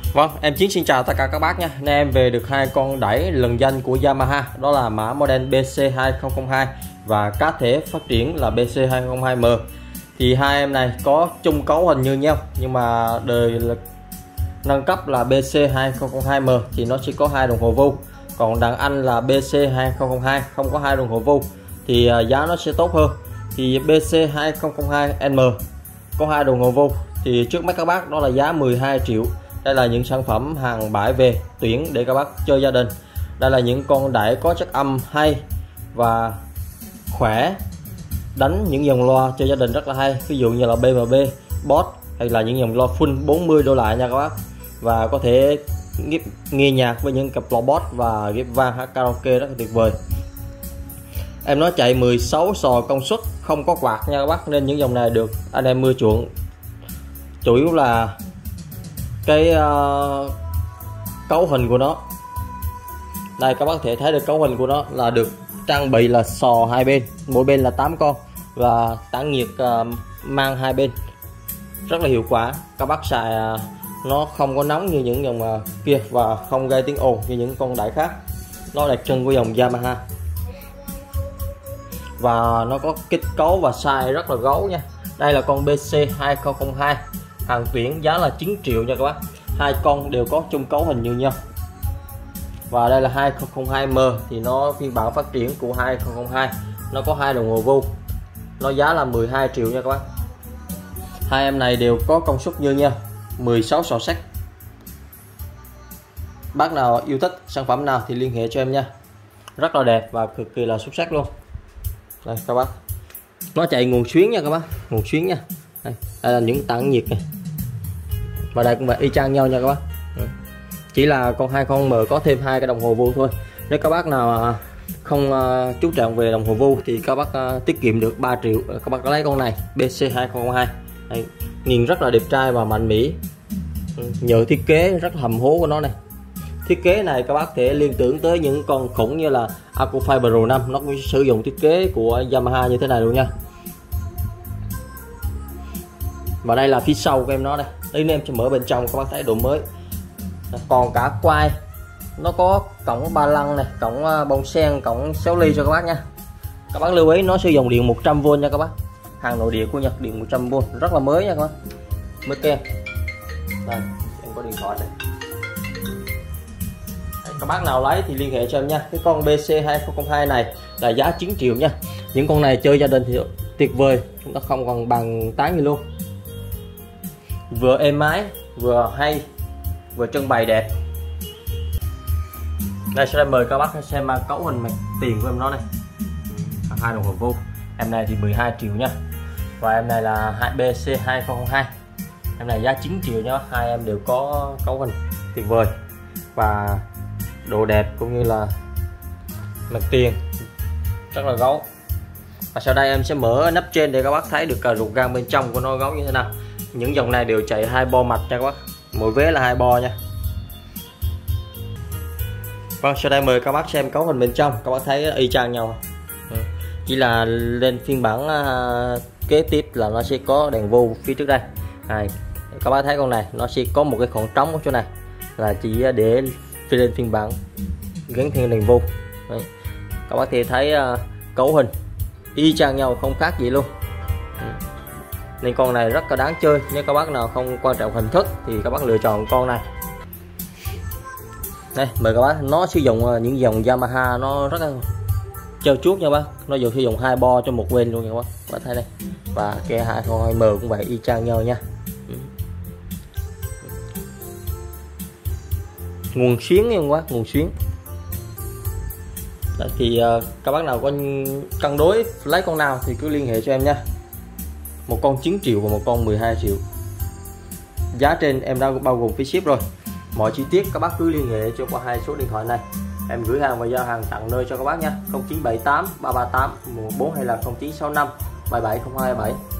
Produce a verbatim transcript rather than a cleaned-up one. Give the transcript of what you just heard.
Vâng, em Chiến xin chào tất cả các bác nha. Nay em về được hai con đẩy lừng danh của Yamaha, đó là mã model B C hai không không hai và cá thể phát triển là B C hai không hai M. Thì hai em này có chung cấu hình như nhau, nhưng mà đời là nâng cấp là B C hai không không hai M thì nó sẽ có hai đồng hồ vu, còn đàn anh là B C hai không không hai không có hai đồng hồ vu thì giá nó sẽ tốt hơn. Thì B C hai không không hai M có hai đồng hồ vu thì trước mắt các bác đó là giá mười hai triệu. Đây là những sản phẩm hàng bãi về tuyển để các bác chơi gia đình. Đây là những con đẩy có chất âm hay và khỏe, đánh những dòng loa cho gia đình rất là hay, ví dụ như là B M B, Boss hay là những dòng loa full bốn mươi đô lại nha các bác. Và có thể nghe nhạc với những cặp loa Boss và ghép vang hát karaoke rất là tuyệt vời. Em nó chạy mười sáu sò công suất, không có quạt nha các bác, nên những dòng này được anh em mưa chuộng. Chủ yếu là cái uh, cấu hình của nó. Đây các bác có thể thấy được cấu hình của nó là được trang bị là sò hai bên, mỗi bên là tám con và tản nhiệt uh, mang hai bên rất là hiệu quả. Các bác xài uh, nó không có nóng như những dòng uh, kia và không gây tiếng ồn như những con đẩy khác. Nó đặc trưng của dòng Yamaha và nó có kết cấu và size rất là gấu nha. Đây là con B C hai không không hai hàng tuyển, giá là chín triệu nha các bác. Hai con đều có chung cấu hình như nhau. Và đây là hai không không hai M thì nó phiên bản phát triển của hai không không hai, nó có hai đồng hồ vu, nó giá là mười hai triệu nha các bác. Hai em này đều có công suất như nhau, mười sáu sò sắt. Bác nào yêu thích sản phẩm nào thì liên hệ cho em nha, rất là đẹp và cực kỳ là xuất sắc luôn. Đây các bác, nó chạy nguồn xuyến nha các bác, nguồn xuyến nha. Đây, đây là những tản nhiệt này, và đây cũng vậy, y chang nhau nha các bác. Chỉ là con hai không M có thêm hai cái đồng hồ vu thôi. Nếu các bác nào không chú trọng về đồng hồ vu thì các bác tiết kiệm được ba triệu. Các bác lấy con này B C hai không không hai. Đây, nhìn rất là đẹp trai và mạnh mẽ, nhờ thiết kế rất là hầm hố của nó này. Thiết kế này các bác thể liên tưởng tới những con khủng như là Aquafiber Pro năm, nó cũng sử dụng thiết kế của Yamaha như thế này luôn nha. Và đây là phía sau của em nó đây. Đây em sẽ mở bên trong các bác thấy độ mới. Còn cả quai nó có cổng ba lăng này, cổng bông sen, cổng sáu ly cho các bác nha. Các bác lưu ý nó sử dụng điện một trăm vôn nha các bác. Hàng nội địa của Nhật, điện một trăm vôn rất là mới nha các bác. Mới kem. Đây, em có điện thoại này. Đấy, các bác nào lấy thì liên hệ cho em nha. Cái con B C hai không không hai này là giá chín triệu nha. Những con này chơi gia đình thì tuyệt vời, chúng ta không còn bằng tán gì luôn. Vừa êm ái, vừa hay, vừa trưng bày đẹp. Đây sẽ mời các bác xem cấu hình mặt tiền của em nó này. Hai đồng hồ vu. Em này thì mười hai triệu nha. Và em này là B C hai không không hai. Em này giá chín triệu nha. Hai em đều có cấu hình tuyệt vời và độ đẹp cũng như là mặt tiền rất là gấu. Và sau đây em sẽ mở nắp trên để các bác thấy được ruột gan bên trong của nó gấu như thế nào. Những dòng này đều chạy hai bo mạch nha các bác, mỗi vế là hai bo nha. Vâng, sau đây mời các bác xem cấu hình bên trong, các bác thấy y chang nhau. Chỉ là lên phiên bản uh, kế tiếp là nó sẽ có đèn vu phía trước đây. Này, các bác thấy con này nó sẽ có một cái khoảng trống ở chỗ này là chỉ để lên phiên bản gắn thêm đèn vu. Đấy. Các bác thì thấy uh, cấu hình y chang nhau, không khác gì luôn. Nên con này rất là đáng chơi. Nếu các bác nào không quan trọng hình thức thì các bác lựa chọn con này. Đây mời các bác, nó sử dụng những dòng Yamaha nó rất là trơn chuốt nha bác. Nó dùng sử dụng hai bo cho một bên luôn nha bác. Các bác thấy đây. Và cái hai không hai M cũng vậy, y chang nhau nha. Nguồn xuyến nha bác, nguồn xuyến. Đấy, thì uh, các bác nào có cân đối lấy con nào thì cứ liên hệ cho em nha. Một con chín triệu và một con mười hai triệu. Giá trên em đã bao gồm phí ship rồi. Mọi chi tiết các bác cứ liên hệ cho qua hai số điện thoại này. Em gửi hàng và giao hàng tận nơi cho các bác nha. không chín bảy tám ba ba tám một bốn hay là không chín sáu năm bảy bảy không hai bảy.